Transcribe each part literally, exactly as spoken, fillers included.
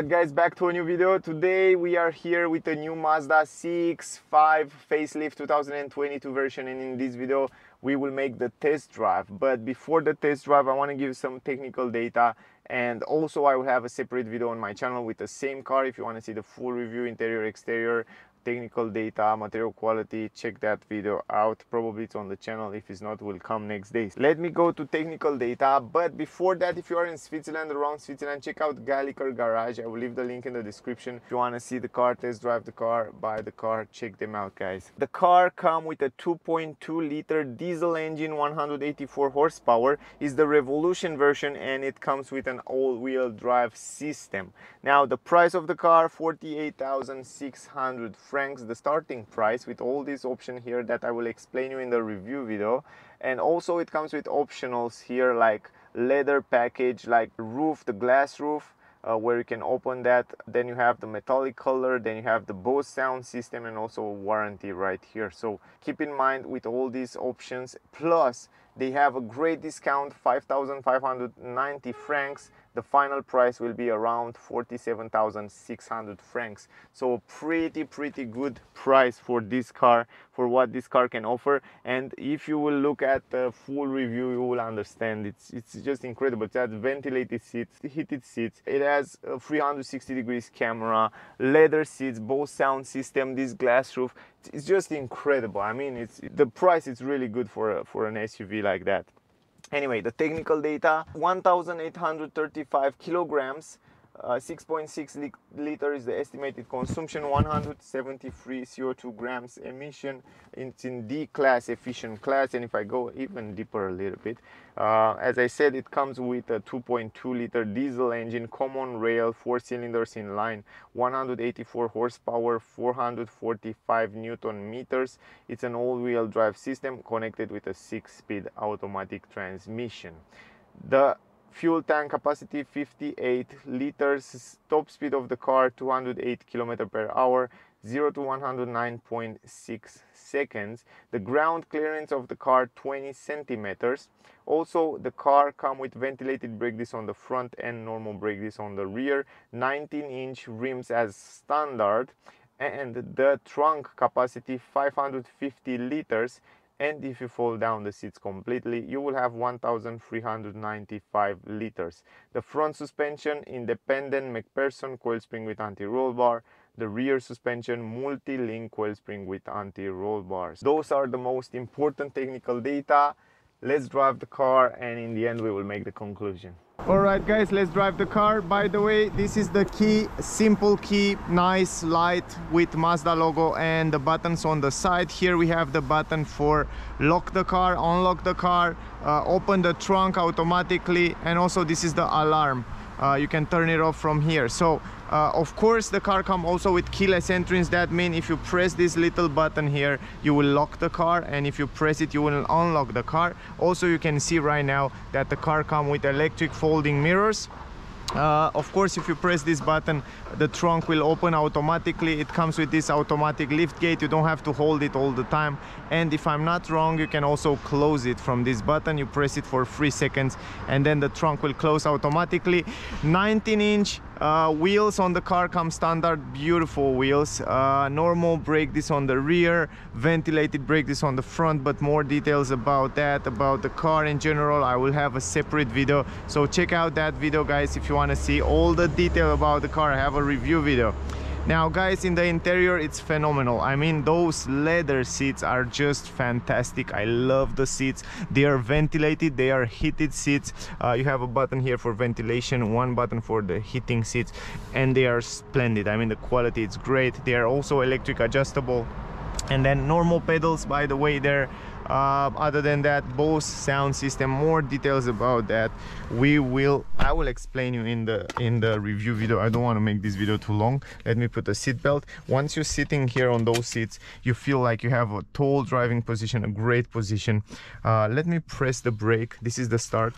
Alright guys, back to a new video. Today we are here with the new Mazda C X five facelift two thousand twenty-two version, and in this video we will make the test drive. But before the test drive, I want to give you some technical data, and also I will have a separate video on my channel with the same car. If you want to see the full review, interior, exterior, technical data, material quality, check that video out. Probably it's on the channel. If it's not, will come next day. Let me go to technical data, but before that, if you are in Switzerland, around Switzerland, check out Galliker Garage. I will leave the link in the description. If you want to see the car, test drive the car, buy the car, check them out, guys. The car comes with a two point two liter diesel engine, one hundred eighty-four horsepower. Is the Revolution version, and it comes with an all-wheel drive system. Now the price of the car, forty-eight thousand six hundred francs, the starting price, with all these options here that I will explain you in the review video. And also it comes with optionals here like leather package, like roof, the glass roof, uh, where you can open that. Then you have the metallic color, then you have the Bose sound system, and also warranty right here. So keep in mind with all these options, plus they have a great discount, five thousand five hundred ninety francs. The final price will be around forty-seven thousand six hundred francs. So a pretty pretty good price for this car, for what this car can offer. And if you will look at the full review, you will understand it's it's just incredible. It has ventilated seats, heated seats, it has a three hundred sixty degrees camera, leather seats, Bose sound system, this glass roof. It's just incredible. I mean, it's the price is really good for a, for an S U V like that. Anyway, the technical data, one thousand eight hundred thirty-five kilograms, uh, six point six li liter is the estimated consumption, one hundred seventy-three C O two grams emission. It's in D class, efficient class. And if I go even deeper a little bit, uh, as I said, it comes with a two point two liter diesel engine, common rail, four cylinders in line, one hundred eighty-four horsepower, four hundred forty-five newton meters. It's an all-wheel drive system connected with a six-speed automatic transmission. The fuel tank capacity fifty-eight liters. Top speed of the car two hundred eight kilometers per hour, zero to one hundred nine point six seconds. The ground clearance of the car twenty centimeters. Also the car comes with ventilated brake discs on the front and normal brake discs on the rear, nineteen inch rims as standard, and the trunk capacity five hundred fifty liters. And if you fold down the seats completely, you will have one thousand three hundred ninety-five liters. The front suspension, independent McPherson coil spring with anti-roll bar. The rear suspension, Multilink coil spring with anti-roll bars. Those are the most important technical data. Let's drive the car, and in the end we will make the conclusion. Alright guys, let's drive the car. By the way, this is the key, simple key, nice light with Mazda logo and the buttons on the side. Here we have the button for lock the car, unlock the car, uh, open the trunk automatically, and also this is the alarm. Uh, you can turn it off from here. So uh, of course the car comes also with keyless entrance. That means if you press this little button here, you will lock the car, and if you press it, you will unlock the car. Also you can see right now that the car comes with electric folding mirrors. Uh, of course, if you press this button, the trunk will open automatically. It comes with this automatic lift gate. You don't have to hold it all the time. And if I'm not wrong, you can also close it from this button. You press it for three seconds and then the trunk will close automatically. nineteen inch uh, wheels on the car come standard, beautiful wheels. Uh, normal brake disc on the rear, ventilated brake disc on the front, but more details about that, about the car in general, I will have a separate video. So check out that video, guys, if you want to see all the detail about the car. I have a review video. Now guys, in the interior it's phenomenal. I mean, those leather seats are just fantastic. I love the seats. They are ventilated, they are heated seats. Uh, you have a button here for ventilation, one button for the heating seats, and they are splendid. I mean, the quality is great. They are also electric adjustable, and then normal pedals, by the way, they're Uh, other than that, Bose sound system. More details about that we will I will explain you in the in the review video. I don't want to make this video too long. Let me put a seat belt. Once you're sitting here on those seats, you feel like you have a tall driving position, a great position. Uh, let me press the brake. This is the start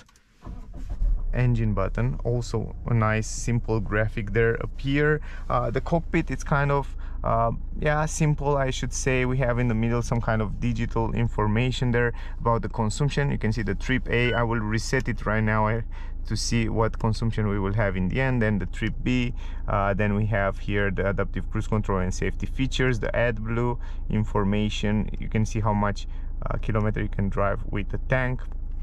engine button. Also a nice simple graphic there up here. Uh, the cockpit, it's kind of uh, yeah, simple, I should say. We have in the middle some kind of digital information there about the consumption. You can see the trip A. I will reset it right now. I to see what consumption we will have in the end. Then the trip B, uh, then we have here the adaptive cruise control and safety features, the AdBlue information. You can see how much uh, kilometer you can drive with the tank.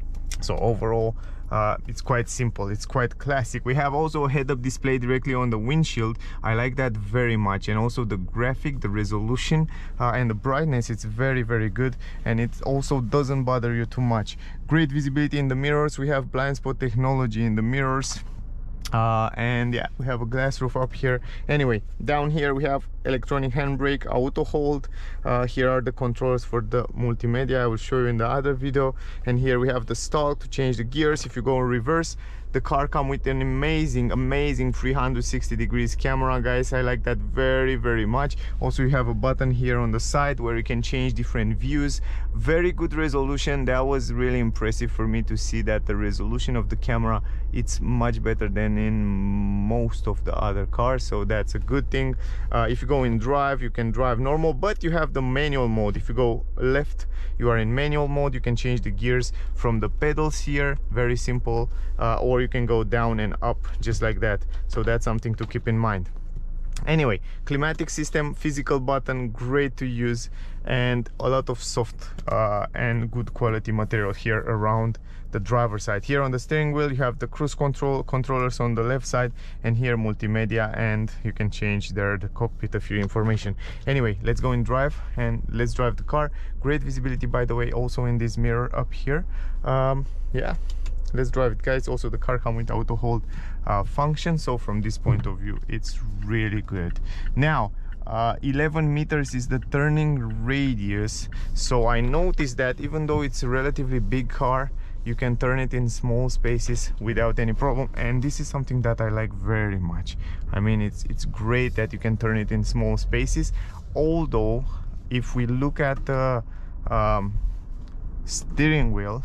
So overall, uh, it's quite simple, it's quite classic. We have also a head-up display directly on the windshield. I like that very much, and also the graphic, the resolution, uh, and the brightness, it's very very good, and it also doesn't bother you too much. Great visibility in the mirrors. We have blind spot technology in the mirrors. Uh, and yeah, we have a glass roof up here. Anyway, down here we have electronic handbrake, auto hold. Uh, here are the controls for the multimedia. I will show you in the other video. And here we have the stall to change the gears. If you go in reverse, the car comes with an amazing amazing three hundred sixty degrees camera, guys. I like that very very much. Also, you have a button here on the side where you can change different views. Very good resolution. That was really impressive for me to see that the resolution of the camera, it's much better than in most of the other cars, so that's a good thing. Uh, if you go in drive, you can drive normal, but you have the manual mode. If you go left, you are in manual mode. You can change the gears from the pedals here, very simple, uh, or you can go down and up just like that. So that's something to keep in mind. Anyway, climatic system, physical button, great to use, and a lot of soft uh, and good quality material here around the driver's side. Here on the steering wheel you have the cruise control controllers on the left side, and here multimedia, and you can change there the cockpit, a few information. Anyway, let's go in drive and let's drive the car. Great visibility, by the way, also in this mirror up here. Um, yeah, let's drive it, guys. Also, the car comes with auto hold uh, function, so from this point of view it's really good. Now uh, eleven meters is the turning radius, so I noticed that even though it's a relatively big car, you can turn it in small spaces without any problem, and this is something that I like very much. I mean, it's it's great that you can turn it in small spaces. Although if we look at the um, steering wheel,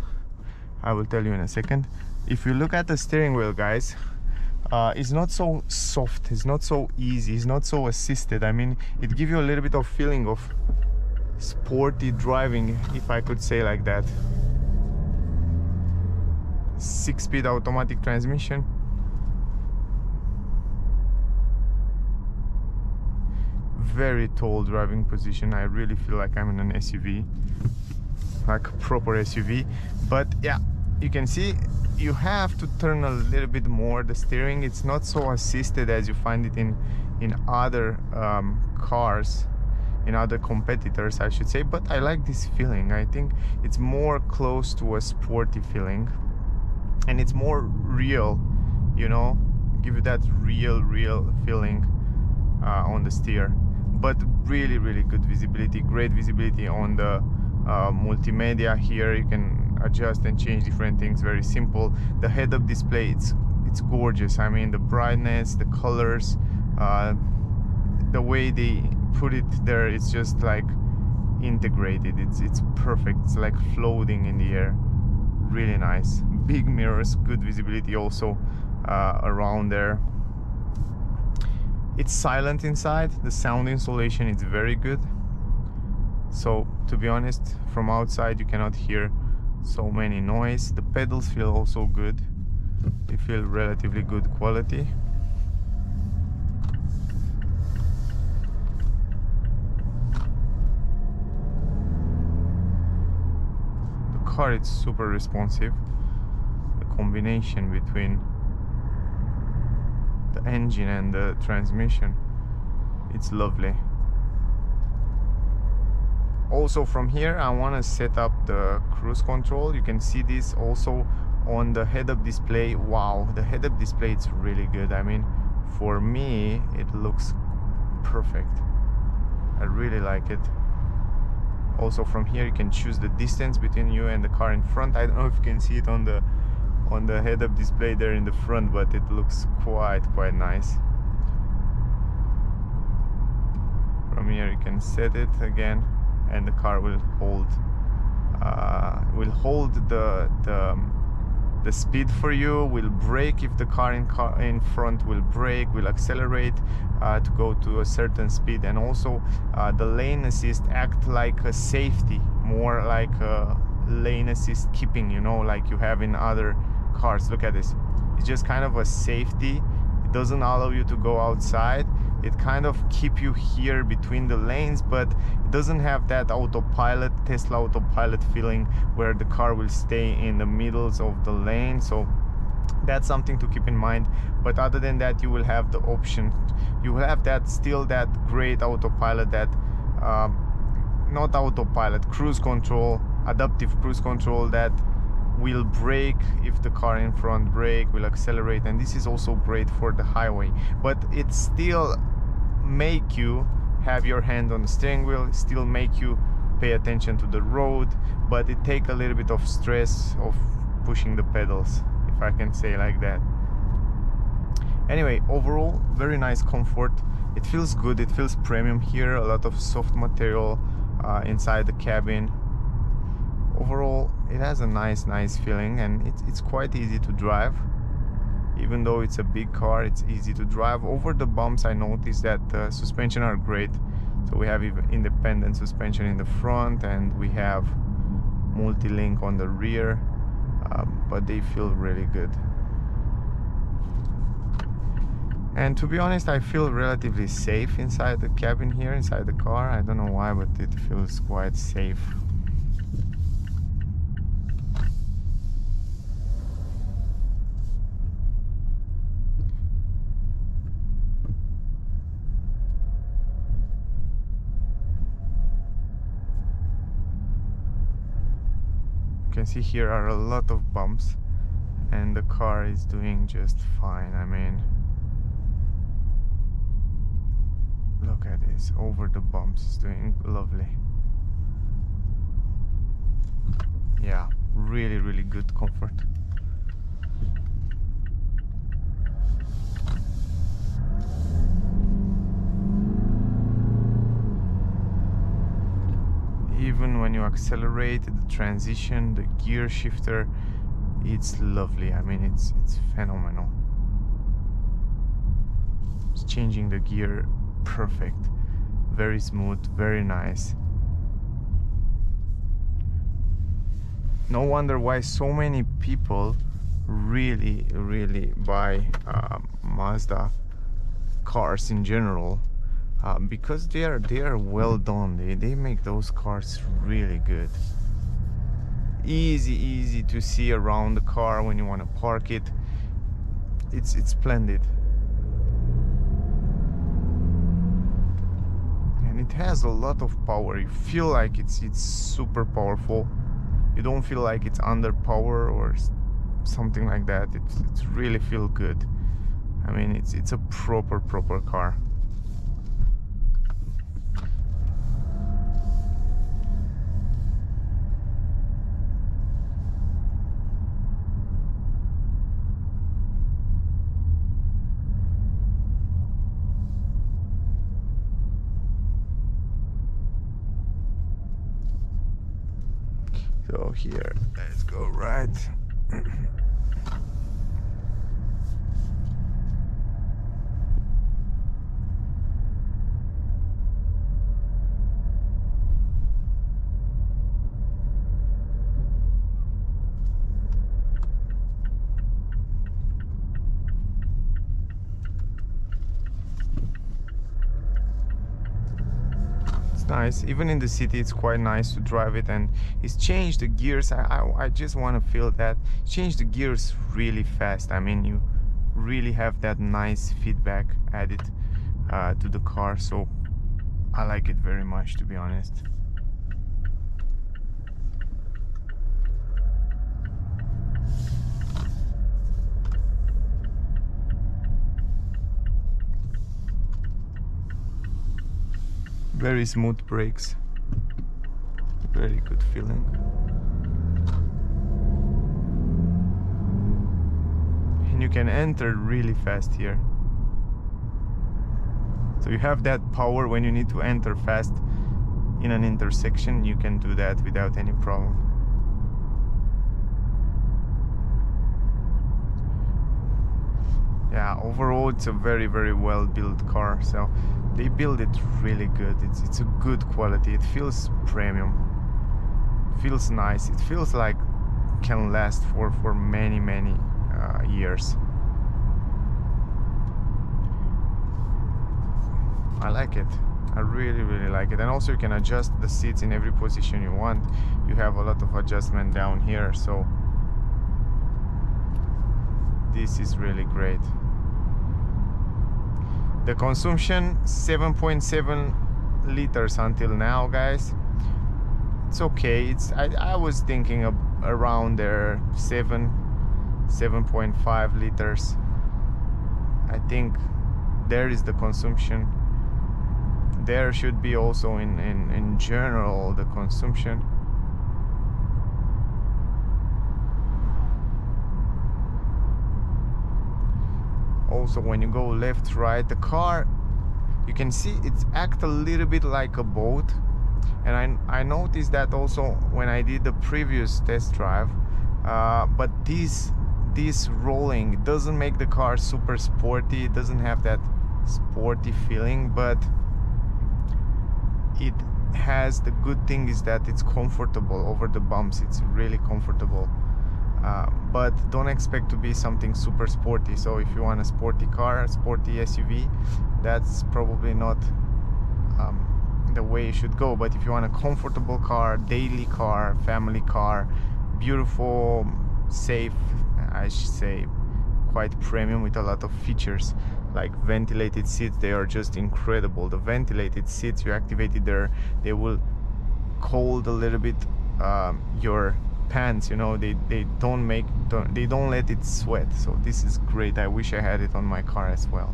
I will tell you in a second. If you look at the steering wheel, guys, uh, it's not so soft, it's not so easy, it's not so assisted. I mean, it gives you a little bit of feeling of sporty driving, if I could say like that. Six-speed automatic transmission. Very tall driving position. I really feel like I'm in an S U V, like a proper S U V. But yeah, you can see you have to turn a little bit more the steering. It's not so assisted as you find it in in other um, cars, in other competitors, I should say. But I like this feeling. I think it's more close to a sporty feeling, and it's more real, you know, give you that real real feeling uh, on the steer. But really really good visibility, great visibility on the uh, multimedia. Here you can adjust and change different things, very simple. The head-up display, it's it's gorgeous. I mean, the brightness, the colors, uh, the way they put it there, it's just like integrated. It's it's perfect. It's like floating in the air. Really nice. Big mirrors, good visibility also uh, around there. It's silent inside. The sound insulation is very good. So to be honest, from outside you cannot hear so many noise. The pedals feel also good. They feel relatively good quality. The car is super responsive. The combination between the engine and the transmission, it's lovely. Also from here I want to set up the cruise control. You can see this also on the head-up display. Wow, the head-up display, it's really good. I mean, for me it looks perfect. I really like it. Also from here you can choose the distance between you and the car in front. I don't know if you can see it on the on the head-up display there in the front, but it looks quite quite nice. From here you can set it again, and the car will hold uh, will hold the the the speed for you, will brake if the car in car in front will brake, will accelerate uh, to go to a certain speed, and also uh, the lane assist act like a safety, more like a lane assist keeping, you know, like you have in other cars. Look at this. It's just kind of a safety. It doesn't allow you to go outside. It kind of keep you here between the lanes, but it doesn't have that autopilot, Tesla autopilot feeling where the car will stay in the middles of the lane. So that's something to keep in mind. But other than that, you will have the option, you will have that still that great autopilot, that um, not autopilot, cruise control, adaptive cruise control, that will brake if the car in front brake, will accelerate, and this is also great for the highway. But it still make you have your hand on the steering wheel, still make you pay attention to the road, but it take a little bit of stress of pushing the pedals, if I can say like that. Anyway, overall very nice comfort. It feels good, it feels premium here, a lot of soft material uh, inside the cabin. Overall it has a nice nice feeling, and it's, it's quite easy to drive. Even though it's a big car, it's easy to drive. Over the bumps I noticed that the suspension are great. So we have even independent suspension in the front, and we have Multilink on the rear, um, but they feel really good. And to be honest, I feel relatively safe inside the cabin here, inside the car. I don't know why, but it feels quite safe. You can see here are a lot of bumps, and the car is doing just fine. I mean, look at this, over the bumps, it's doing lovely. Yeah, really really good comfort. Even when you accelerate, the transition, the gear shifter, it's lovely. I mean, it's it's phenomenal. It's changing the gear perfect, very smooth, very nice. No wonder why so many people really really buy uh, Mazda cars in general. Uh, because they are they are well done. They, they make those cars really good. Easy easy to see around the car when you want to park it. It's it's splendid. And it has a lot of power. You feel like it's it's super powerful. You don't feel like it's under power or something like that. It's it's really feel good. I mean, it's it's a proper proper car. So here, let's go right. Nice. Even in the city it's quite nice to drive it, and it's changed the gears. I, I, I just want to feel that change the gears really fast. I mean, you really have that nice feedback added uh, to the car, so I like it very much, to be honest. Very smooth brakes, very good feeling. And you can enter really fast here. So you have that power when you need to enter fast in an intersection. You can do that without any problem. Yeah, overall it's a very very well built car. So they build it really good. It's it's a good quality. It feels premium. It feels nice. It feels like can last for for many many uh, years. I like it. I really really like it. And also you can adjust the seats in every position you want. You have a lot of adjustment down here, so this is really great. The consumption seven point seven liters until now, guys. It's okay. It's I, I was thinking of around there seven seven point five liters. I think there is the consumption. There should be also in, in, in general the consumption. Also when you go left, right, the car, you can see it's act a little bit like a boat. And I, I noticed that also when I did the previous test drive. Uh, but this, this rolling doesn't make the car super sporty. It doesn't have that sporty feeling, but it has the good thing is that it's comfortable over the bumps. It's really comfortable. Uh, but don't expect to be something super sporty. So if you want a sporty car, a sporty S U V, that's probably not um, the way you should go. But if you want a comfortable car, daily car, family car, beautiful, safe, I should say, quite premium with a lot of features like ventilated seats. They are just incredible. The ventilated seats, you activate it there, they will cold a little bit um, your pants, you know, they, they don't make don't, they don't let it sweat. So this is great. I wish I had it on my car as well.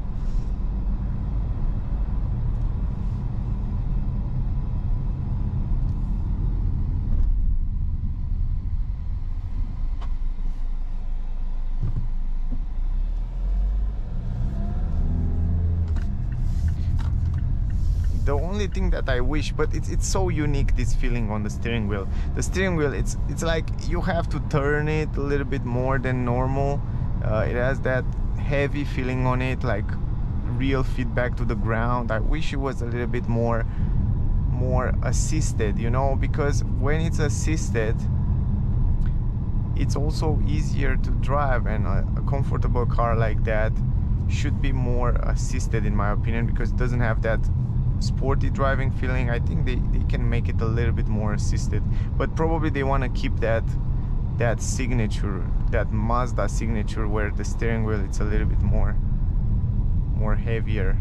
The only thing that I wish, but it's it's so unique, this feeling on the steering wheel. The steering wheel, it's it's like you have to turn it a little bit more than normal. Uh, it has that heavy feeling on it, like real feedback to the ground. I wish it was a little bit more more assisted, you know, because when it's assisted, it's also easier to drive, and a, a comfortable car like that should be more assisted in my opinion, because it doesn't have that sporty driving feeling. I think they, they can make it a little bit more assisted, but probably they want to keep that that signature, that Mazda signature, where the steering wheel it's a little bit more more heavier.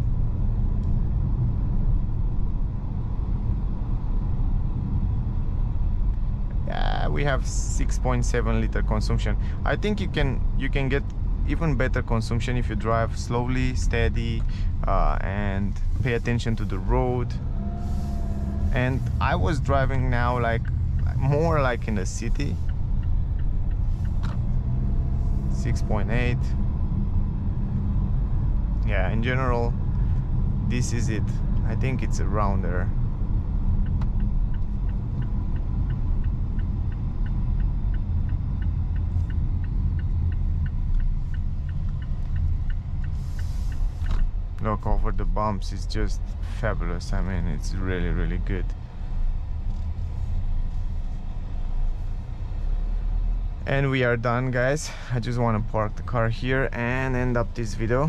Yeah, we have six point seven liter consumption. I think you can you can get even better consumption if you drive slowly, steady, uh, and pay attention to the road. And I was driving now like more like in the city. six point eight. Yeah, in general this is it. I think it's around there. Look over the bumps, is just fabulous. I mean, it's really really good. And we are done, guys. I just want to park the car here and end up this video.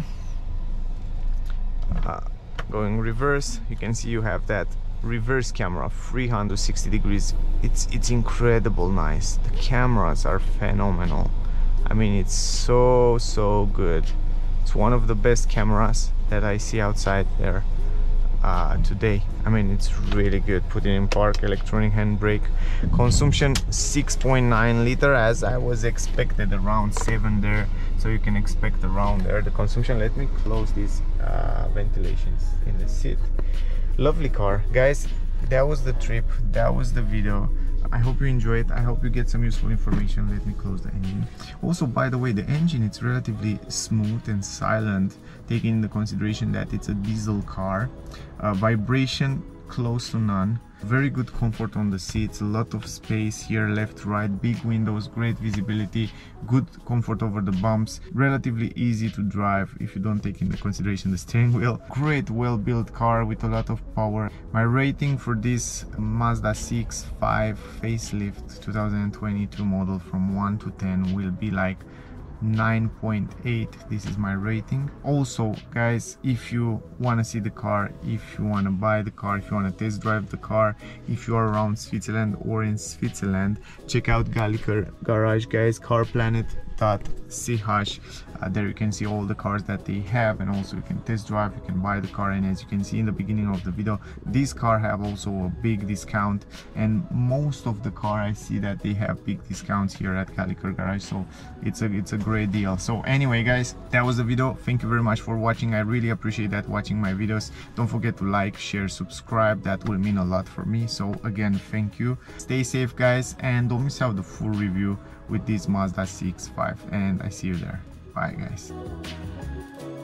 Uh, going reverse, you can see you have that reverse camera, three hundred sixty degrees. It's it's incredible nice. The cameras are phenomenal. I mean, it's so so good. It's one of the best cameras that I see outside there uh, today. I mean, it's really good. Put it in park, electronic handbrake. Consumption six point nine liter, as I was expected, around seven there. So you can expect around there the consumption. Let me close these uh, ventilations in the seat. Lovely car, guys. That was the trip. That was the video. I hope you enjoy it. I hope you get some useful information. Let me close the engine. Also, by the way, the engine, it's relatively smooth and silent, taking into consideration that it's a diesel car. Uh, vibration close to none. Very good comfort on the seats, a lot of space here, left, right, big windows, great visibility, good comfort over the bumps, relatively easy to drive if you don't take into consideration the steering wheel. Great, well-built car with a lot of power. My rating for this Mazda C X five facelift two thousand twenty-two model from one to ten will be like nine point eight. This is my rating. Also guys, if you want to see the car, if you want to buy the car, if you want to test drive the car, if you are around Switzerland or in Switzerland, check out Galliker Garage guys, carplanet dot c h. Uh, there you can see all the cars that they have, and also you can test drive, you can buy the car. And as you can see in the beginning of the video, this car have also a big discount, and most of the car I see that they have big discounts here at Galliker Garage, so it's a it's a great deal. So anyway guys, that was the video. Thank you very much for watching. I really appreciate that watching my videos. Don't forget to like, share, subscribe. That will mean a lot for me. So again, thank you. Stay safe guys, and don't miss out the full review with this Mazda C X five, and I see you there. Bye guys.